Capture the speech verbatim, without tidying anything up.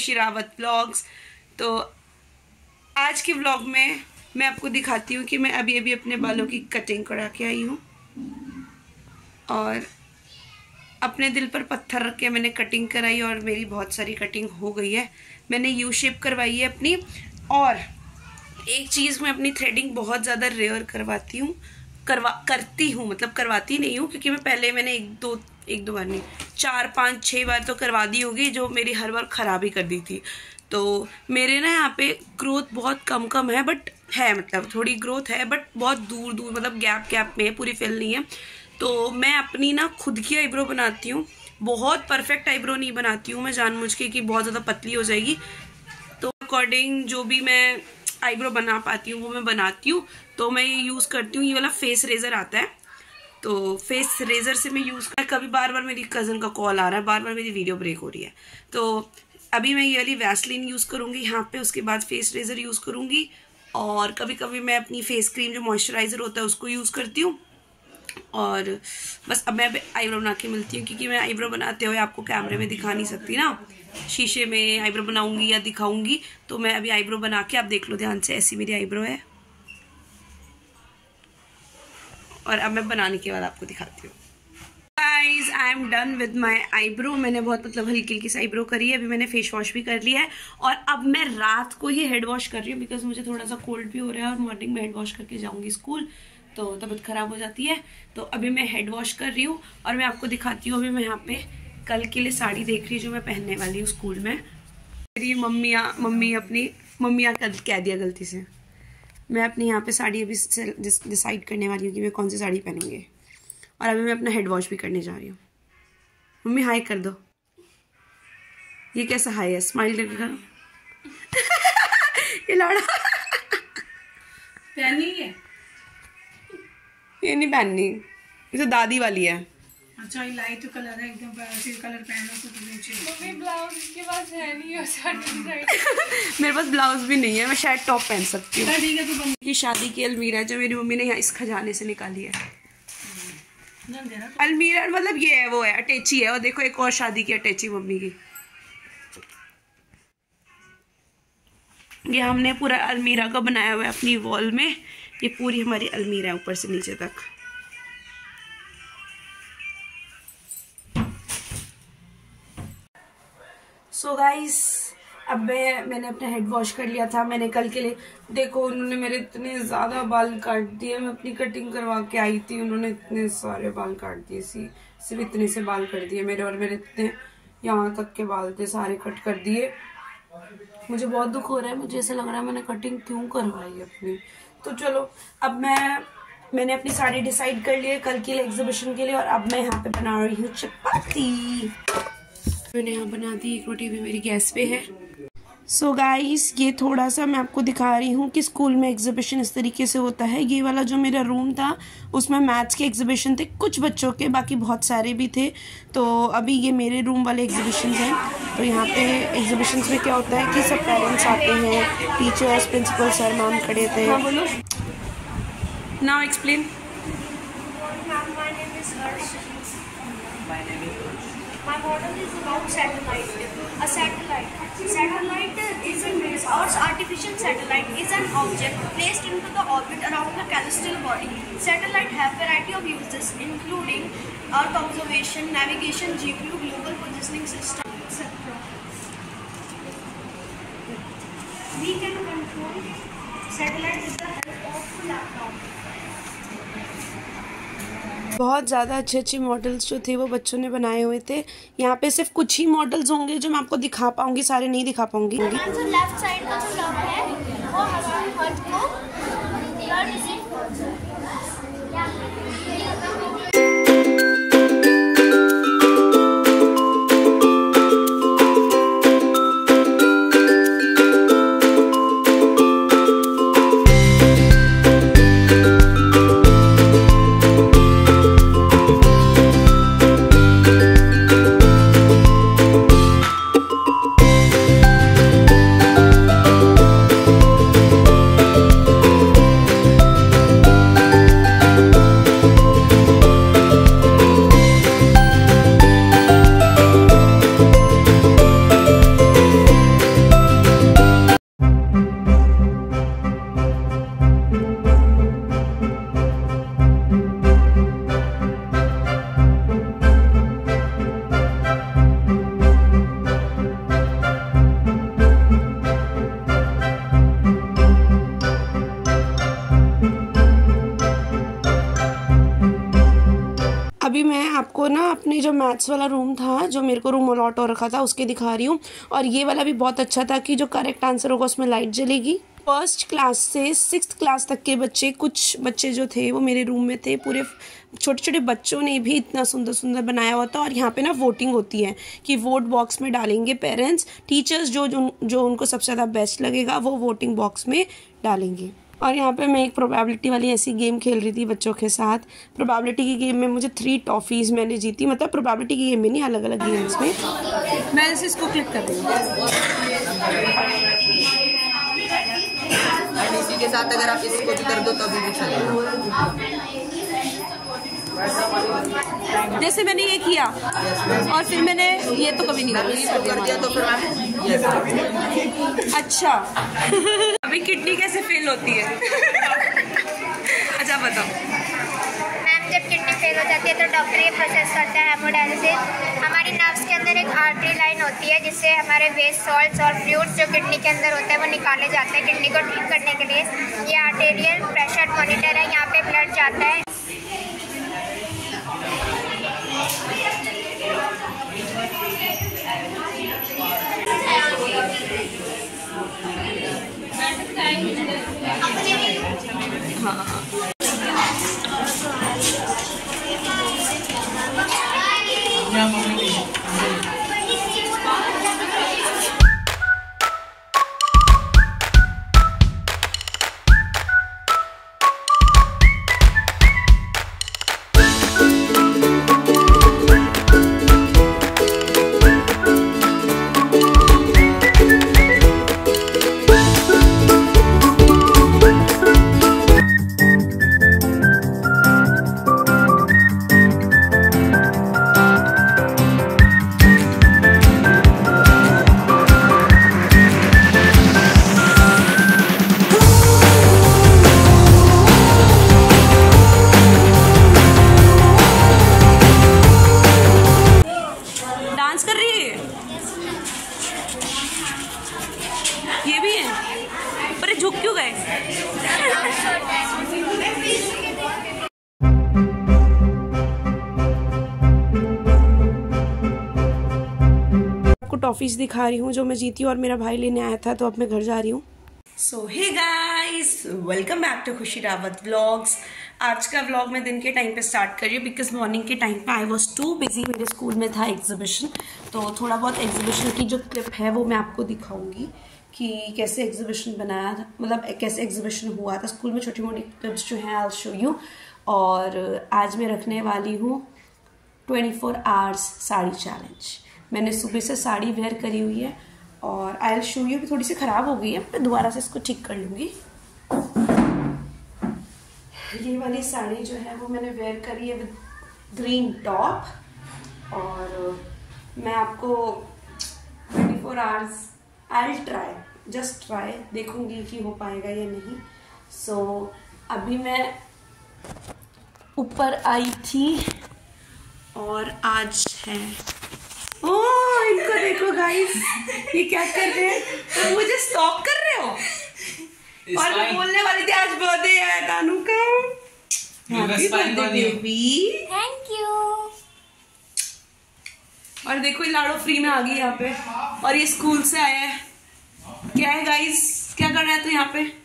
खुशी रावत व्लॉग्स। तो आज के व्लॉग में मैं आपको दिखाती हूँ कि मैं अभी अभी अपने बालों की कटिंग करा के आई हूँ और अपने दिल पर पत्थर रख के मैंने कटिंग कराई और मेरी बहुत सारी कटिंग हो गई है। मैंने यू शेप करवाई है अपनी। और एक चीज़ मैं अपनी थ्रेडिंग बहुत ज़्यादा रेयर करवाती हूँ करवा करती हूँ मतलब करवाती नहीं हूँ, क्योंकि मैं पहले मैंने एक दो एक दो बार नहीं चार पाँच छः बार तो करवा दी होगी, जो मेरी हर बार ख़राब ही कर दी थी। तो मेरे ना यहाँ पे ग्रोथ बहुत कम कम है, बट है मतलब थोड़ी ग्रोथ है, बट बहुत दूर दूर मतलब गैप गैप में है, पूरी फिल नहीं है। तो मैं अपनी ना खुद की आईब्रो बनाती हूँ। बहुत परफेक्ट आईब्रो नहीं बनाती हूँ मैं जानबूझ के कि बहुत ज़्यादा पतली हो जाएगी। तो अकॉर्डिंग जो भी मैं आईब्रो बना पाती हूँ वो मैं बनाती हूँ। तो मैं ये यूज़ करती हूँ, ये वाला फेस रेज़र आता है, तो फेस रेज़र से मैं यूज़ कर कभी बार बार मेरी कज़न का कॉल आ रहा है, बार बार मेरी वीडियो ब्रेक हो रही है। तो अभी मैं ये वाली वैसलीन यूज़ करूँगी यहाँ पे, उसके बाद फेस रेज़र यूज़ करूँगी और कभी कभी मैं अपनी फेस क्रीम जो मॉइस्चराइज़र होता है उसको यूज़ करती हूँ। और बस अब मैं आईब्रो बना के मिलती हूँ, क्योंकि मैं आईब्रो बनाते हुए आपको कैमरे में दिखा नहीं सकती ना, शीशे में आईब्रो बनाऊंगी या दिखाऊंगी। तो मैं अभी आईब्रो बना के आप देख लो ध्यान से, ऐसी मेरी आईब्रो है। और अब मैं बनाने के बाद आपको दिखाती हूँ। Guys I am done with my eyebrow. मैंने बहुत मतलब हल्की हल्की सी आईब्रो करी है। अभी मैंने फेस वॉश भी कर लिया है और अब मैं रात को ही हेड वॉश कर रही हूँ, बिकॉज मुझे थोड़ा सा कोल्ड भी हो रहा है और मॉर्निंग में हेड वॉश करके जाऊँगी स्कूल, तो तबीयत खराब हो जाती है। तो अभी मैं हेड वॉश कर रही हूँ और मैं आपको दिखाती हूँ। अभी मैं यहाँ पे कल के लिए साड़ी देख रही हूँ जो मैं पहनने वाली हूँ स्कूल में। मेरी मम्मियाँ मम्मी अपनी मम्मियाँ कह दिया गलती से। मैं अपनी यहाँ पे साड़ी अभी डिसाइड करने वाली हूँ कि मैं कौन सी साड़ी पहनूंगी। और अभी मैं अपना हेड वॉश भी करने जा रही हूँ। मम्मी हाई कर दो। ये कैसा हाई है, स्माइल करके करो। ये लाड़ा पहनी है, ये नहीं पहननी, ये तो दादी वाली है। अच्छा ये लाइट कलर है एकदम, ऐसे कलर पहनो तो नीचे। मम्मी ब्लाउज के पास है नहीं और साड़ी मेरे पास ब्लाउज भी नहीं है, मैं शायद टॉप पहन सकती हूँ। ठीक है, तो बन ये शादी की अलमीरा है जो मेरी मम्मी ने यहाँ इस खजाने से निकाली है। अलमीरा मतलब ये है वो है अटैची है। और देखो एक और शादी की अटैची मम्मी की। ये हमने पूरा अलमीरा का बनाया हुआ है अपनी वॉल में। ये पूरी हमारी अलमीरा है ऊपर से नीचे तक। सो so गाइस अब मैं मैंने अपना हेड वॉश कर लिया था। मैंने कल के लिए देखो उन्होंने मेरे इतने ज़्यादा बाल काट दिए। मैं अपनी कटिंग करवा के आई थी, उन्होंने इतने सारे बाल काट दिए। सी सिर्फ इतने से बाल कर दिए मेरे, और मेरे इतने यहाँ तक के बाल थे सारे कट कर दिए। मुझे बहुत दुख हो रहा है, मुझे ऐसा लग रहा है मैंने कटिंग क्यों करवाई अपनी। तो चलो अब मैं मैंने अपनी साड़ी डिसाइड कर ली है कल के लिए एग्जीबिशन के लिए। और अब मैं यहाँ पे बना रही हूँ चपाती। मैंने यहाँ बना दी, एक रोटी भी मेरी गैस पे है। सो so गाइस ये थोड़ा सा मैं आपको दिखा रही हूँ कि स्कूल में एग्जीबिशन इस तरीके से होता है। ये वाला जो मेरा रूम था उसमें मैथ्स के एग्जीबिशन थे, कुछ बच्चों के, बाकी बहुत सारे भी थे। तो अभी ये मेरे रूम वाले एग्जीबिशन हैं। तो यहाँ पे एग्जीबिशन में क्या होता है कि सब पेरेंट्स आते हैं, टीचर्स, प्रिंसिपल सर मैम खड़े थे। हाँ बोलो, now explain. My model is about satellite. A satellite. Satellite is an or artificial satellite is an object placed into the orbit around the celestial body. Satellite have variety of uses, including Earth observation, navigation, G P U, global positioning system, et cetera. We can control satellite with the help of laptop. बहुत ज़्यादा अच्छे अच्छे models जो थे वो बच्चों ने बनाए हुए थे। यहाँ पे सिर्फ कुछ ही मॉडल्स होंगे जो मैं आपको दिखा पाऊंगी, सारे नहीं दिखा पाऊंगी। जो लेफ्ट साइड का जो लव है वो हमारे हार्ट को ब्लड से आपको ना अपने जो मैथ्स वाला रूम था, जो मेरे को रूम अलॉट हो रखा था, उसके दिखा रही हूँ। और ये वाला भी बहुत अच्छा था कि जो करेक्ट आंसर होगा उसमें लाइट जलेगी। फर्स्ट क्लास से सिक्स्थ क्लास तक के बच्चे, कुछ बच्चे जो थे वो मेरे रूम में थे। पूरे छोटे छोटे बच्चों ने भी इतना सुंदर सुंदर बनाया हुआ था। और यहाँ पे ना वोटिंग होती है कि वोट बॉक्स में डालेंगे पेरेंट्स, टीचर्स जो जो, जो उनको सबसे ज़्यादा बेस्ट लगेगा वो वोटिंग बॉक्स में डालेंगे। और यहाँ पे मैं एक प्रोबेबिलिटी वाली ऐसी गेम खेल रही थी बच्चों के साथ। प्रोबेबिलिटी की गेम में मुझे थ्री टॉफ़ीज़ मैंने जीती, मतलब प्रोबेबिलिटी की गेम में नहीं, अलग अलग गेम्स में। मैं इसे इसको क्लिक कर रही हूँ। इसी के साथ अगर आप इसको भी कर दो तभी भी चलेगा। जैसे मैंने ये किया और फिर मैंने ये तो कभी नहीं कर दिया तो फिर अच्छा अभी किडनी कैसे फेल होती है? अच्छा बताओ। मैम जब किडनी फेल हो जाती है तो डॉक्टर ये प्रोसेस करता है हेमोडायलिसिस। हमारी नर्व्स के अंदर एक आर्टरी लाइन होती है जिससे हमारे वेस्ट सॉल्ट्स और फ्लूइड्स जो किडनी के अंदर होते हैं वो निकाले जाते हैं किडनी को ठीक करने के लिए। ये आर्टेरियल प्रेशर मॉनिटर है, यहाँ पे ब्लड जाता है। ये भी है, पर ये झुक क्यों गए? आपको टॉफीज दिखा रही हूँ जो मैं जीती और मेरा भाई लेने आया था, तो अब मैं घर जा रही हूँ। So hey guys, welcome back to Khushi Rawat vlogs. आज का व्लॉग मैं दिन के टाइम पे स्टार्ट कर रही हूँ बिकॉज मॉर्निंग के टाइम पे आई वॉज टू बिजी। मेरे स्कूल में था एग्जीबिशन, तो थोड़ा बहुत एग्जीबिशन की जो क्लिप है वो मैं आपको दिखाऊंगी कि कैसे एग्जीबिशन बनाया था, मतलब कैसे एग्जीबिशन हुआ था स्कूल में। छोटी मोटी क्लिप्स जो हैं आई विल शो यू। और आज मैं रखने वाली हूँ twenty four hours sari challenge. मैंने सुबह से साड़ी वेयर करी हुई है और आई विल शो यू। भी थोड़ी सी ख़राब हो गई है, मैं दोबारा से इसको ठीक कर लूँगी। ये वाली साड़ी जो है वो मैंने वेयर करी है विद ग्रीन टॉप। और मैं आपको twenty four hours I will try, just try, देखूंगी कि हो पाएगा या नहीं। सो so, अभी मैं ऊपर आई थी और आज है, ओह इनको देखो गाइस, ये क्या कर रहे हैं? तो मुझे स्टॉक कर रहे हो? और मैं बोलने वाली थी आज बर्थडे है तानू का। Happy birthday baby, thank you. और देखो ये लाड़ो फ्री में आ गई यहाँ पे, और ये स्कूल से आया है। क्या है गाइस, क्या कर रहा है तू यहाँ पे?